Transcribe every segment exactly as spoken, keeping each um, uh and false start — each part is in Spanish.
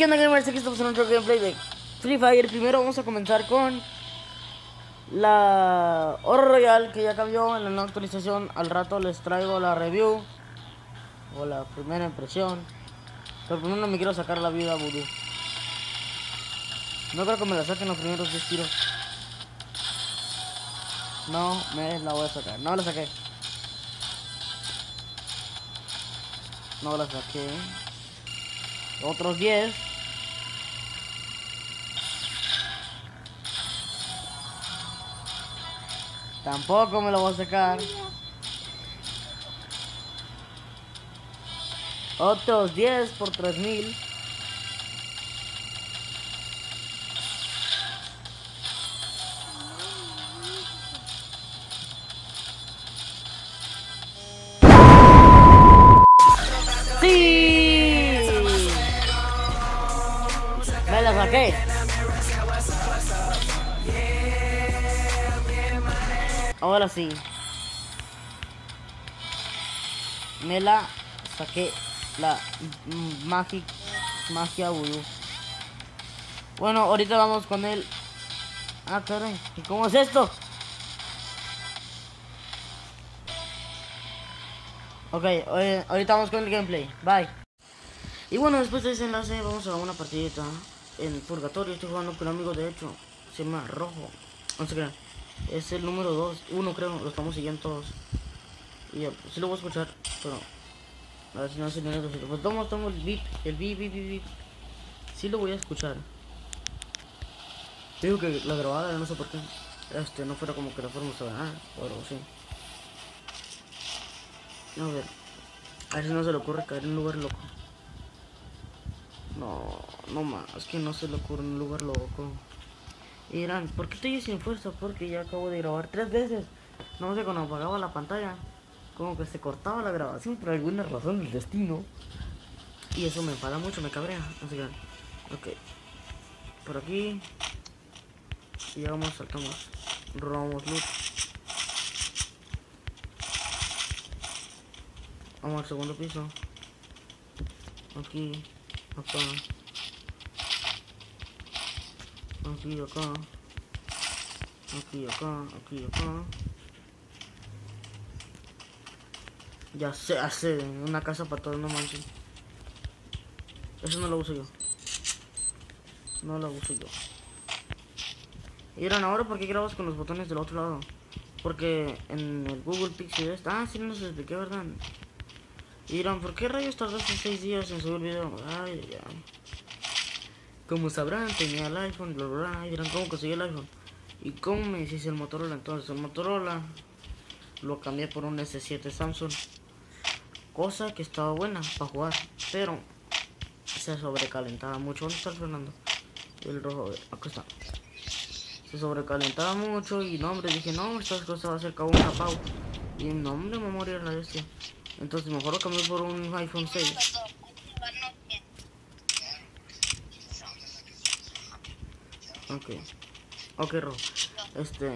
¿qué onda, gamers? Aquí estamos en otro gameplay de Free Fire. Primero vamos a comenzar con la Oro Royal, que ya cambió en la nueva actualización. Al rato les traigo la review o la primera impresión. Pero primero no me quiero sacar la vida Voodoo. No creo que me la saquen los primeros diez tiros. No me la voy a sacar. No la saqué. No la saqué. Otros diez. Tampoco me lo voy a sacar. Otros diez por tres mil. ¡Sí! Me la saqué. Ahora sí. Me la saqué. La magia, magia Voodoo. Bueno, ahorita vamos con el... Ah, caray. ¿Y cómo es esto? Ok, oye, ahorita vamos con el gameplay. Bye. Y bueno, después de ese enlace vamos a una partidita en Purgatorio. Estoy jugando con un amigo, de hecho. Se llama Rojo. No sé qué. Es el número dos. Uno creo. Lo estamos siguiendo todos. Y ya, sí lo voy a escuchar. Pero... A ver si no hace dinero. Pues tomo, tomo el beat. El beat, beat, beat, beat. Sí lo voy a escuchar. Digo que la grabada, no sé por qué. Este, no fuera como que la forma se va. Ah, pero sí. A ver. A ver si no se le ocurre caer en un lugar loco. No, no más, es que no se le ocurre en un lugar loco. Y dirán, ¿por qué estoy sin fuerza? Porque ya acabo de grabar tres veces. No sé, cuando apagaba la pantalla, como que se cortaba la grabación por alguna razón del destino. Y eso me enfada mucho, me cabrea. Así que, ok. Por aquí. Y vamos, saltamos. Robamos loot. Vamos al segundo piso. Aquí. Acá. Aquí, acá. Aquí, acá. Aquí, acá. Ya sé, hace una casa para todos, no manches. Eso no lo uso yo. No lo uso yo. Y dirán, ahora ¿por qué grabas con los botones del otro lado? Porque en el Google Pixel está... Ah, sí, no nos expliqué, ¿verdad? Y dirán, ¿por qué rayos tardaste seis días en subir el video? Ay, ay, ay. Como sabrán, tenía el iPhone, bla, bla, bla. Y dirán, ¿cómo conseguí el iPhone? ¿Y cómo me hiciste el Motorola? Entonces, el Motorola lo cambié por un S siete Samsung. Cosa que estaba buena para jugar, pero se sobrecalentaba mucho. ¿Dónde está el Fernando? El rojo, a ver, acá está. Se sobrecalentaba mucho y no, hombre, dije, no, esta cosa va a ser como una pau. Y no, hombre, me va a morir la bestia. Entonces mejor lo cambié por un iPhone seis. Ok. Ok, rojo. Este...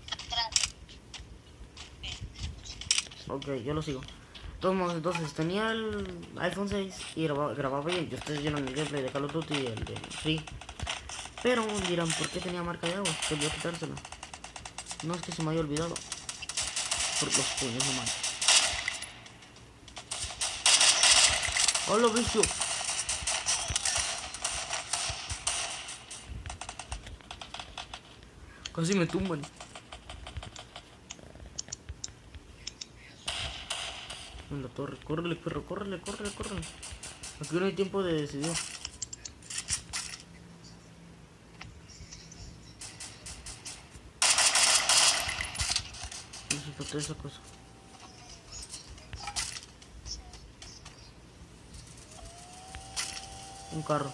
Ok, yo lo sigo. Todos modos, entonces tenía el iPhone seis y grababa, grababa bien. Yo ustedes vieron el gameplay de Call of Duty y el de Free. Pero dirán, ¿por qué tenía marca de agua? Que olvidé quitársela. No es que se me haya olvidado. Por los puños nomás. ¡Hola, bicho! Casi me tumban. En la torre. Córrele, perro, córrele, córrele, córrele. Aquí no hay tiempo de decidir. Necesito esa cosa. Un carro.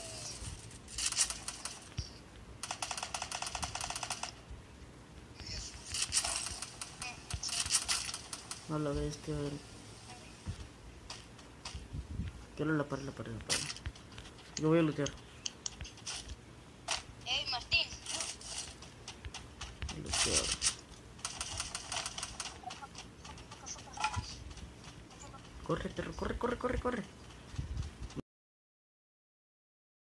No la bestia, a ver. Quiero la pared, la pared, la pared. Yo voy a lootear. Ey, Martín. Lootear. Corre, perro, corre, corre, corre, corre.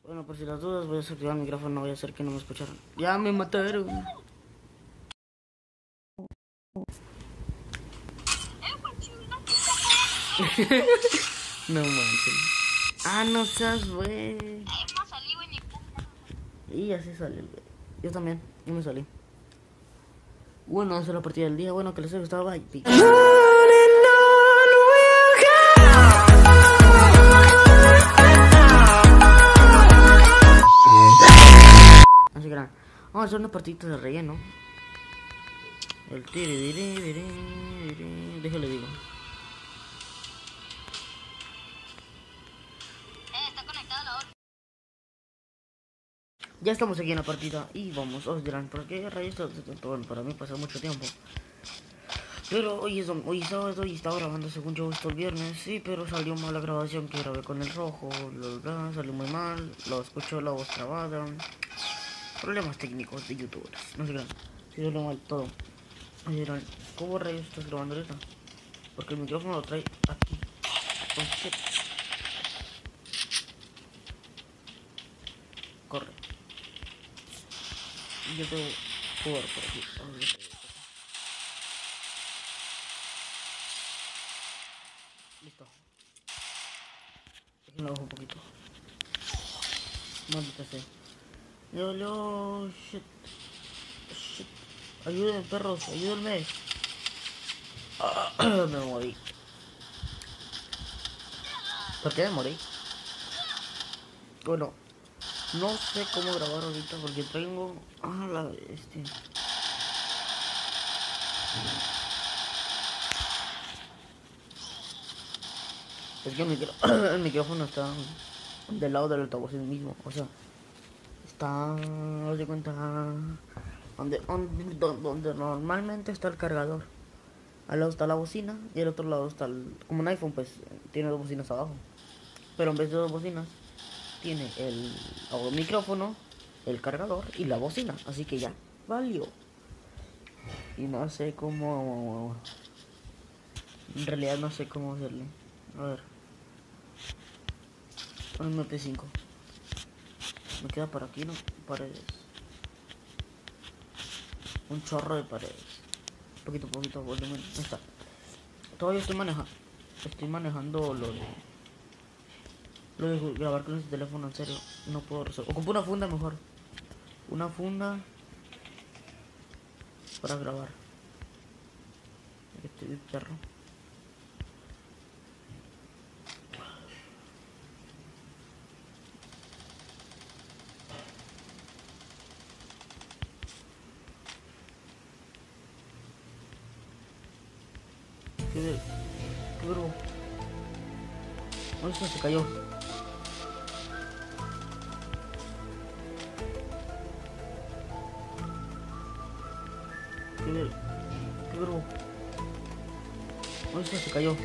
Bueno, por si las dudas voy a desactivar el micrófono, no voy a hacer que no me escucharan. Ya me mataron. No manches. Ah, no seas güey. Y así sale el güey. Yo también, yo me salí. Bueno, esa es la partida del día. Bueno, que les haya gustado. Bye. Así que nada, vamos a hacer una partidita de relleno. El tiri diri diri diri. Déjale digo. Ya estamos aquí en la partida y vamos, os dirán, ¿por qué rayos todo esto? Bueno, para mí pasó mucho tiempo. Pero hoy es, hoy es sábado y estaba grabando según yo esto el viernes, sí, pero salió mal la grabación que grabé con el rojo, lo, lo, salió muy mal, lo escuchó la voz trabada, problemas técnicos de youtubers, no sé qué, sí salió mal todo. Me dirán, ¿cómo rayos estás grabando ahorita? Porque el micrófono lo trae aquí. Oh, shit. Corre. Yo tengo que jugar por aquí. Oh, listo. Déjenlo bajo un poquito. Maldita sea. Yo, yo, shit. Shit. Ayúdenme, perros, ayúdenme. Ah, me morí. ¿Por qué me morí? Bueno, no sé cómo grabar ahorita porque tengo... Ah, la... Este... Es que el, micro... el micrófono está del lado del altavoz mismo, o sea, está, no de cuenta, donde, donde, donde normalmente está el cargador. Al lado está la bocina y al otro lado está el, como un iPhone, pues tiene dos bocinas abajo, pero en vez de dos bocinas tiene el, el micrófono, el cargador y la bocina, así que ya valió. Y no sé cómo, en realidad no sé cómo hacerle. A ver, M P cinco. Me queda para aquí, ¿no? Paredes. Un chorro de paredes. Poquito, poquito volumen. Ahí está. Todavía estoy manejando. Estoy manejando lo de... Lo de grabar con este teléfono, en serio. No puedo resolver. Ocupo una funda mejor. Una funda... para grabar. Este perro. ¿Qué, qué verbo? ¿Dónde está? Se cayó. ¿Qué, ver... ¿Qué verbo? ¿Dónde está? Se cayó.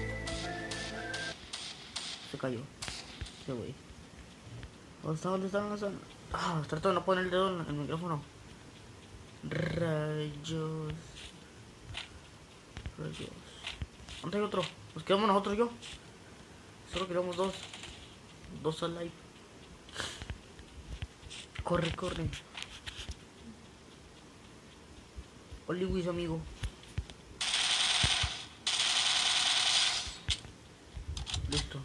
Se cayó. Ese güey. ¿Dónde está? ¿Dónde está? ¿Dónde está? Ah, trato de no poner el dedo en el micrófono. Rayos. Rayos. ¿Dónde hay otro? Nos quedamos nosotros y yo. Solo quedamos dos. Dos al live. Corre, corre. Oli Luis, amigo. Listo.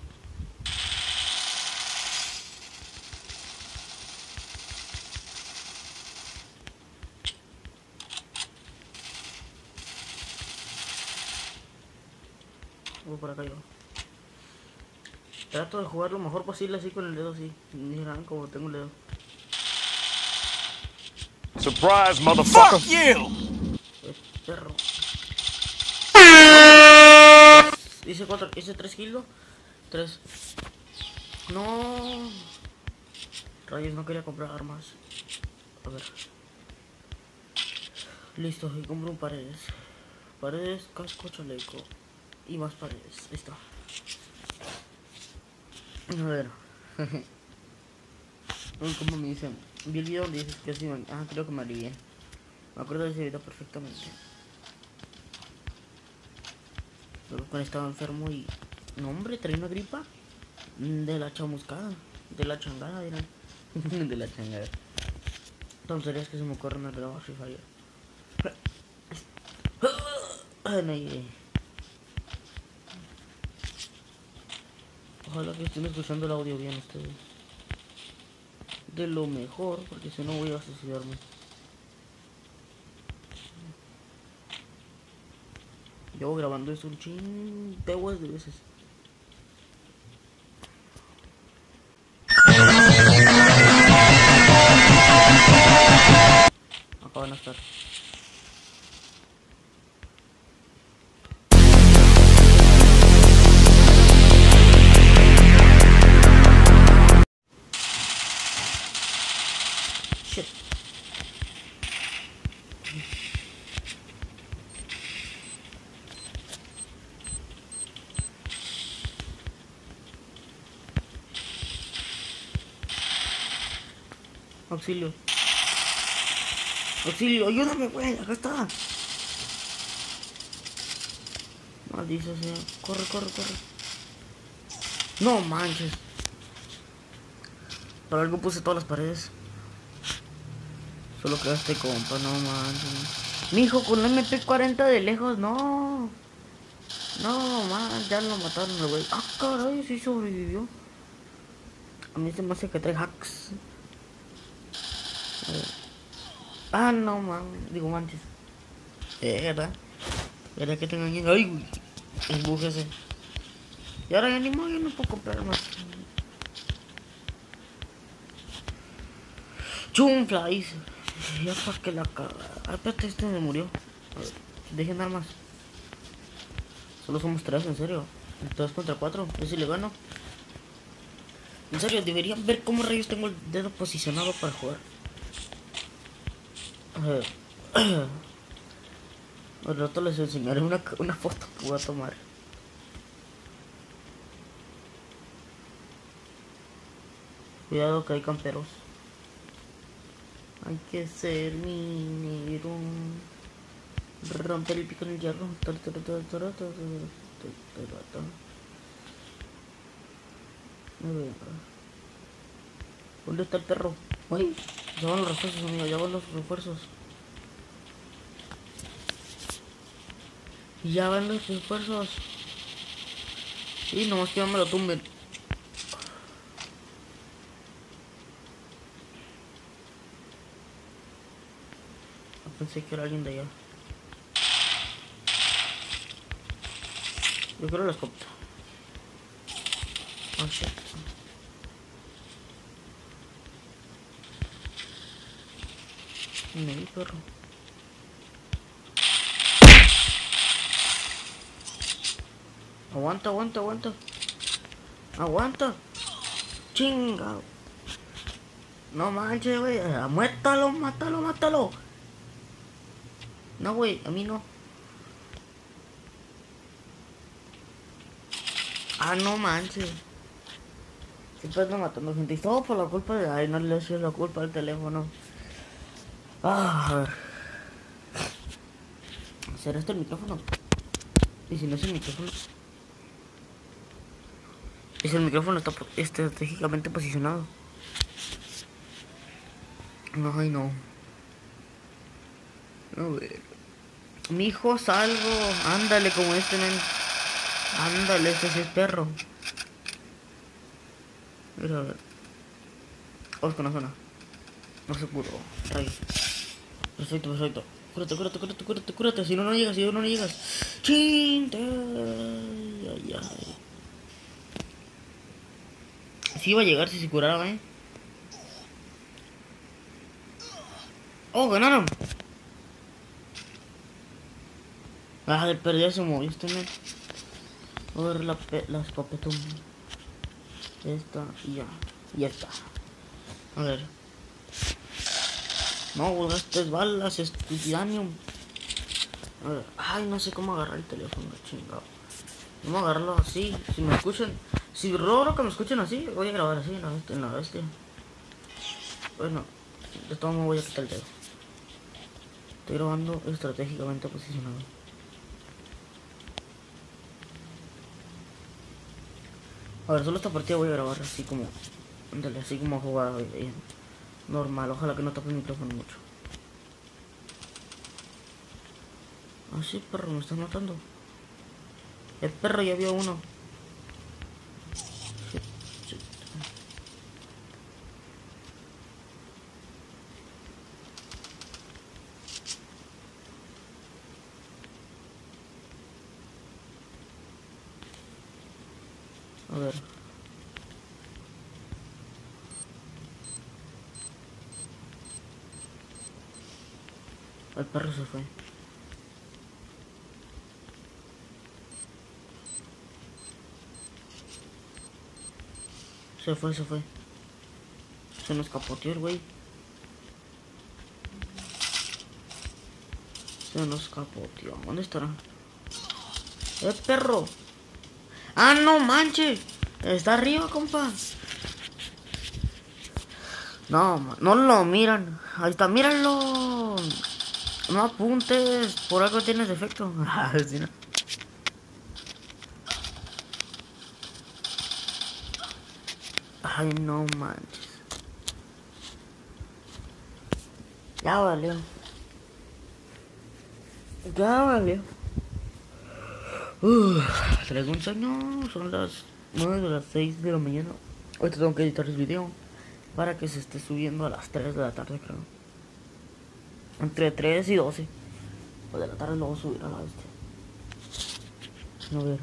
Voy por acá yo. Trato de jugar lo mejor posible así con el dedo así. Miran como tengo el dedo. Surprise, motherfucker. Fuck you. Eh, perro. Hice cuatro, hice tres kilos. Tres. No. Rayos, no quería comprar armas. A ver. Listo, y compro un paredes. Paredes, casco, chaleco. Y más paredes. Listo. A ver. ¿Cómo me dicen? Vi el video donde dices que sí. Ah, creo que me alivié. Me acuerdo de ese video perfectamente. Luego cuando estaba enfermo y... No, hombre, traía una gripa. De la chamuscada. De la changada, dirán. De la chingada. Tonterías que se me ocurren al grabar Free Fire. Ay, no, ay. Ojalá que estén escuchando el audio bien ustedes. De lo mejor, porque si no voy a suicidarme. Llevo grabando esto un ching de veces. Acá van a estar. Shit. Auxilio. Auxilio, ayúdame, güey, acá está. Maldita sea. Corre, corre, corre. No manches. Por algo puse todas las paredes. Solo quedaste compa, no manches. Mi hijo con M P cuarenta de lejos, no. No, man, ya lo mataron el güey. Ah, caray, sí sobrevivió. A mí se me hace que trae hacks. Ah, no, man. Digo, manches. Eh, ¿verdad? ¿Verdad que tengo aquí? Ay, güey. El bug ese. Y ahora ya ni modo, yo no puedo comprar más. Chumflies. Ya para que la caga. Ah, espérate, este me murió. A ver, dejen dar más. Solo somos tres, en serio. Tres contra cuatro. Yo sí le gano. En serio, deberían ver cómo rayos tengo el dedo posicionado para jugar. A ver. Al rato les enseñaré una, una foto que voy a tomar. Cuidado que hay camperos. Hay que ser minero. Romper el pico en el hierro. ¿Dónde está el perro? Uy, ya van los refuerzos, amigo, ya van los refuerzos. Ya van los refuerzos. Y nomás que no me lo tumben. Pensé que era alguien de allá. Yo creo la escopeta. Oh shit. Me di, perro. Aguanta, aguanta, aguanta. Aguanta. Chinga. No manches, güey. Muértalo, mátalo, mátalo. No, güey, a mí no. Ah, no manches. Siempre ando matando gente. Y todo por la culpa de... Ay, no le he sido la culpa al teléfono. Ah, a ver. ¿Será este el micrófono? Y si no es el micrófono. Y si el micrófono está estratégicamente posicionado. No, ay, no. A ver. Mi hijo, salgo. Ándale, como este, men. Ándale, este sí es perro. Mira, a ver. Vamos con la zona. No se pudo. Ahí. Perfecto, perfecto. Cúrate, cúrate, cúrate, cúrate, cúrate. Si no, no llegas, si no, no llegas. Chinta. Ay, ay. Si iba a llegar si se curara, eh. Oh, ganaron. Ah, de perdida se movió este, men. Voy a ver la, la escopeta. Esta y ya. Ya está. A ver. No, gastes balas, estupidanium. A ver. Ay, no sé cómo agarrar el teléfono, chingado. Vamos a agarrarlo así. Si me escuchan. Si logro que me escuchen así, voy a grabar así en la bestia. En la bestia. Bueno, de todo modo voy a quitar el dedo. Estoy grabando estratégicamente posicionado. A ver, solo esta partida voy a grabar así como Ándale, así como jugaba eh, normal. Ojalá que no tape el micrófono mucho. Ah, sí, perro, me estás matando. El perro ya vio uno. Shit, shit. A ver. El perro se fue. Se fue, se fue. Se nos capoteó el güey. Se nos capoteó. ¿Dónde estará? ¡Eh, perro! ¡Ah, no manches! Está arriba, compa. No, no lo miran. Ahí está, míralo. No apuntes. Por algo tienes defecto. Sí, no. Ay, no manches. Ya valió. Ya valió. Uf, traigo un sueño. Son las nueve de las seis de la mañana. Ahorita tengo que editar el video para que se esté subiendo a las tres de la tarde, creo. Entre tres y doce. O de la tarde lo voy a subir a la bestia. A ver.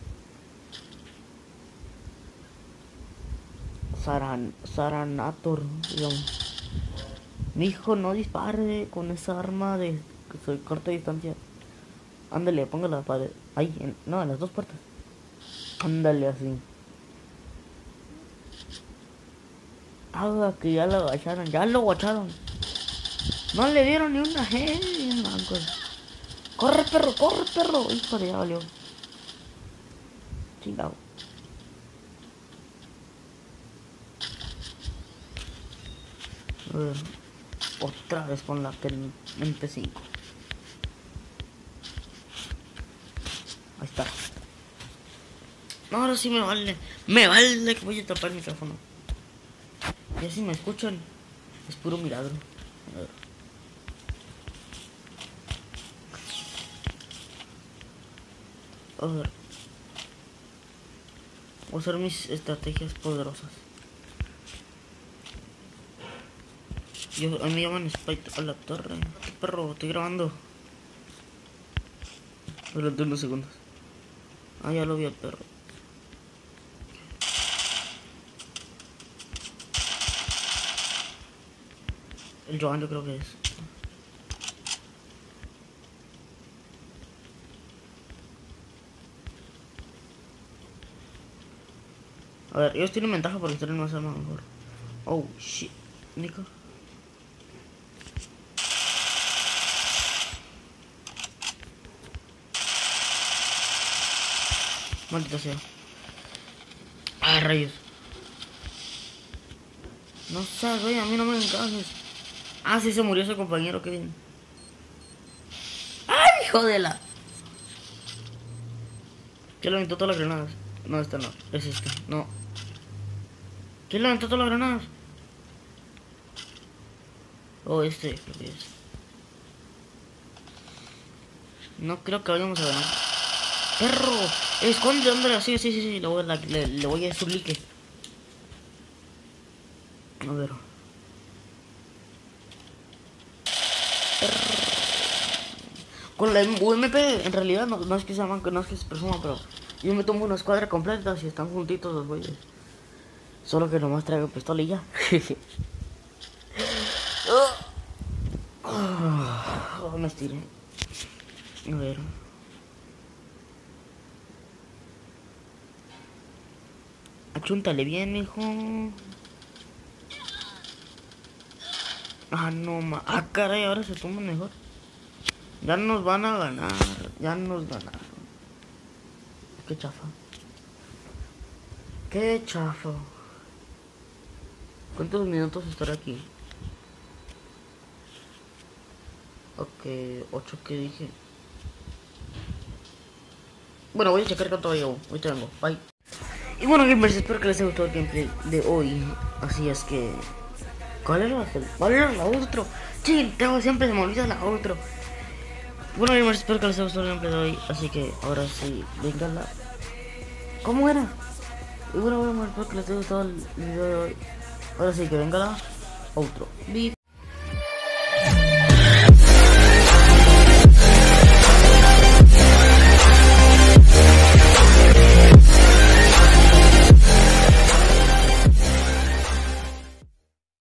Saran, Saranator, digamos. Mi hijo, no dispare con esa arma de que soy corta distancia. Ándale, ponga la pared. Ahí, en, no, en las dos puertas. Ándale, así. Haga que ya lo agacharon. Ya lo agacharon. No le dieron ni una G. Corre, perro, corre, perro. Hijo de ya valió. Chingado. A ver. Otra vez con la M P cinco. Ahí está. No, ahora sí me vale. Me vale que voy a tapar el micrófono. Y así me escuchan. Es puro milagro. A ver. A ver. Voy a usar mis estrategias poderosas. Yo, a mí me llaman Spite a la torre. ¿Qué perro? Estoy grabando. Durante unos segundos. Ah, ya lo vi al perro. El Joan yo creo que es. A ver, ellos tienen ventaja porque tienen más armas mejor. Oh, shit. Nico. Maldita sea. Ah, rayos. No sabes, güey, a mí no me encajes. Ah, sí se murió ese compañero, qué bien. ¡Ay, hijo de la! ¿Quién le aventó todas las granadas? No, esta no, es esta, no. ¿Quién le aventó todas las granadas? Oh, este, creo que es. No creo que vayamos a ganar. ¡Perro! ¡Esconde, hombre! Sí, sí, sí, sí, le voy a, le, le voy a sublique. A ver. Perro. Con la U M P, en realidad, no, no es que se llaman, no es que se presuma, pero yo me tomo una escuadra completa si están juntitos los güeyes. Solo que nomás traigo pistola y ya. Oh, me estiré. A ver. Achúntale bien, mijo. Ah, no, ma. Ah, caray, ahora se toman mejor. Ya nos van a ganar. Ya nos ganaron. Qué chafa. Qué chafa. ¿Cuántos minutos estaré aquí? Ok, ocho que dije. Bueno, voy a checar cuánto llevo. Ahorita vengo. Bye. Y bueno, gamers, espero que les haya gustado el gameplay de hoy. Así es que... ¿Cuál era? ¿Cuál era la outro? Sí, tengo, siempre se me olvida la outro. Bueno, amigos, espero que les haya gustado el gameplay de hoy. Así que ahora sí, venga la... ¿Cómo era? Y bueno, bueno, espero que les haya gustado el video de hoy. Ahora sí, que venga la outro. Beep.